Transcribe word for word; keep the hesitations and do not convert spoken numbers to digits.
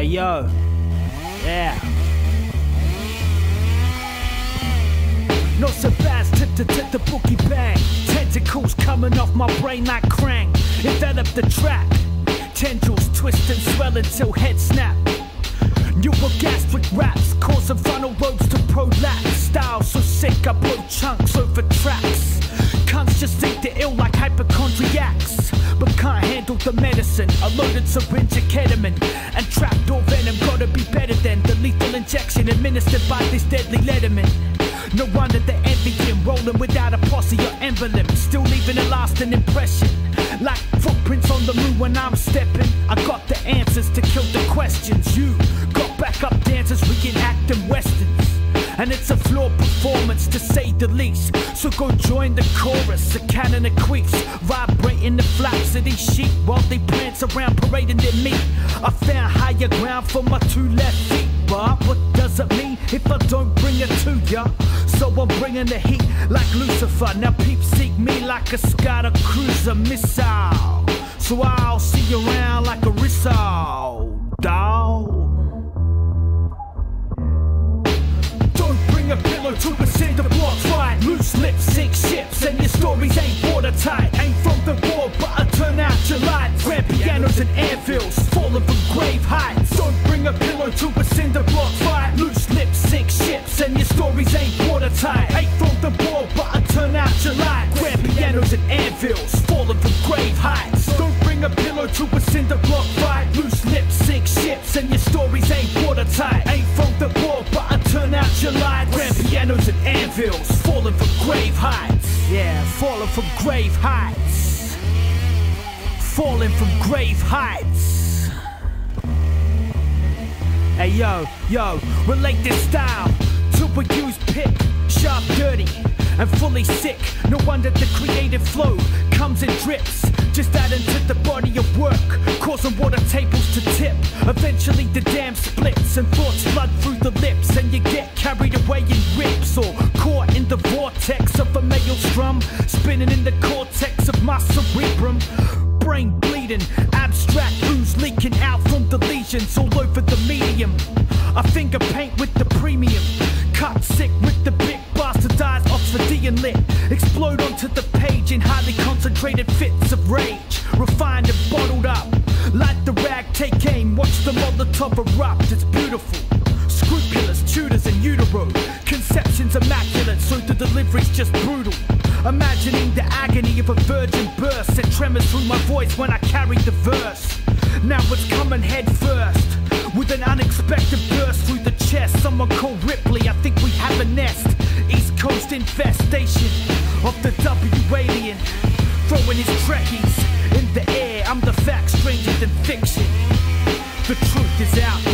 Hey yo, yeah. No surprise, tip to tip the boogie bang. Tentacles coming off my brain like Krang. Envelop the track. Tendrils twist and swell until head snap. Neurogastric raps causing frontal lobes to prolapse. Style so sick I blow chunks over tracks. Cunts just think they're ill like hypochondriacs, but can't handle the medicine. A loaded syringe of ketamine and trapdoor venom. Gotta be better than the lethal injection administered by this deadly letterman. No wonder the envy him, rolling without a posse or emblem, still leaving a lasting impression. Like footprints on the moon when I'm stepping. I got the answers to kill the questions. You got backup dancers reenacting westerns, and it's a flawed performance to say the least. So go join the chorus, a cannon of queefs, vibrating the flaps of these sheep while they prance around parading their meat. I found higher ground for my two left feet, but what does it mean if I don't bring it to ya? So I'm bringing the heat like Lucifer. Now peeps seek me like a Scout cruiser missile. So I'll see you around like a Rissal, dawg. A pillow to a cinder block fight. Loose lips sink ships and your stories ain't watertight. Ain't from the war but I turn out your light. Grand pianos and anvils falling from grave heights. Don't bring a pillow to a cinder block fight. Loose lips sink ships and your stories ain't watertight. Ain't from the war but I turn out your light. Grand pianos and anvils falling from grave heights. Don't bring a pillow to a cinder block fight. Loose lips sink ships and your stories ain't watertight. Ain't from the war but I turn out your light. Grand pianos and anvils falling from grave heights. Yeah, falling from grave heights. Falling from grave heights. Hey yo, yo, relate this style to a used pick. Sharp, dirty, and fully sick. No wonder the creative flow comes in drips. Just add into the body of work, causing water tables to tip. Eventually the dam splits and thoughts flood through the lips, and you get carried away in rips or caught in the vortex of a maelstrom, spinning in the cortex of my cerebrum. Brain bleeding, abstract ooze leaking out from the lesions all over the medium. I finger paint with the premium, cut sick with the big bastardized Oxfordian lit. Explode onto the page in highly concentrated fits of rage, refined and bottled up. Like the rag, take aim, watch the Molotov erupt. It's beautiful, scrupulous, tutors and utero. Conception's immaculate, so the delivery's just brutal. Imagining the agony of a virgin birth sent tremors through my voice when I carried the verse. Now it's coming head first with an unexpected burst through the chest. Someone called Ripley, I think we have a nest. East Coast infestation of the W alien, throwing his trekkies in the air. I'm the fact stranger than fiction. The truth is out.